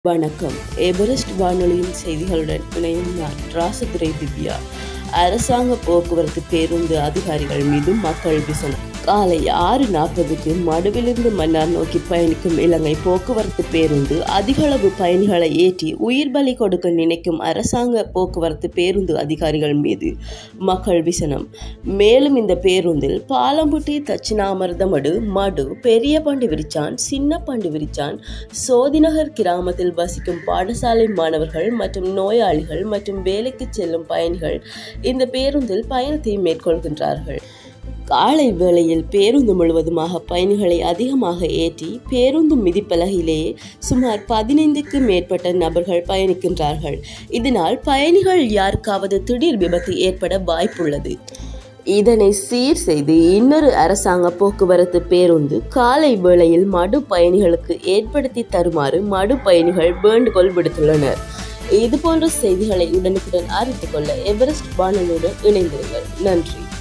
வணக்கம். எவரெஸ்ட் வானொலியின் செய்திகளுடன் இணையும் நான் ராசதுரை திவ்யா. அரசாங்க போக்குவரத்து பேருந்து அதிகாரிகள் மீது மக்கள் விசனம். காலை 6:40க்கு மடுவிலிருந்து மன்னார் நோக்கி பயணிக்கும் இலங்கை போக்குவரத்து பேருந்து அதிகளவு பயணிகளை ஏற்றி உயிர் பலி கொடுக்க நினைக்கும் அரசாங்க போக்குவரத்து பேருந்து அதிகாரிகள் மீது மக்கள் விசனம். மேலும் இந்த பேருந்தில் பாலம்புட்டி, தட்சிணாமர்தமடு, மடு, பெரிய பண்டி விரிச்சான், சின்ன பண்டி விரிச்சான், சோதிநகர் கிராமத்தில் வசிக்கும் பாடசாலை மாணவர்கள் மற்றும் நோயாளிகள் மற்றும் வேலைக்கு செல்லும் பயணிகள் இந்த பேருந்தில் பயணத்தை மேற்கொள்கின்றார்கள். காலை வேளையில் பேருந்து முழுவதுமாக பயணிகளை அதிகமாக ஏற்றி பேருந்து மிதிப்பலகையிலேயே சுமார் 15க்கு மேற்பட்ட நபர்கள் பயணிக்கின்றார்கள். இதனால் பயணிகள் யாருக்காவது திடீர் விபத்து ஏற்பட வாய்ப்புள்ளது. இதனை சீர் செய்து இன்னொரு அரசாங்க போக்குவரத்து பேருந்து காலை வேளையில் மடு பயணிகளுக்கு ஏற்படுத்தி தருமாறு மடு பயணிகள் வேண்டுகோள் விடுத்துள்ளனர். இதுபோன்ற செய்திகளை உடனுக்குடன் அறிந்து கொள்ள எவரெஸ்ட் வானொலியுடன் இணைந்திருங்கள். நன்றி.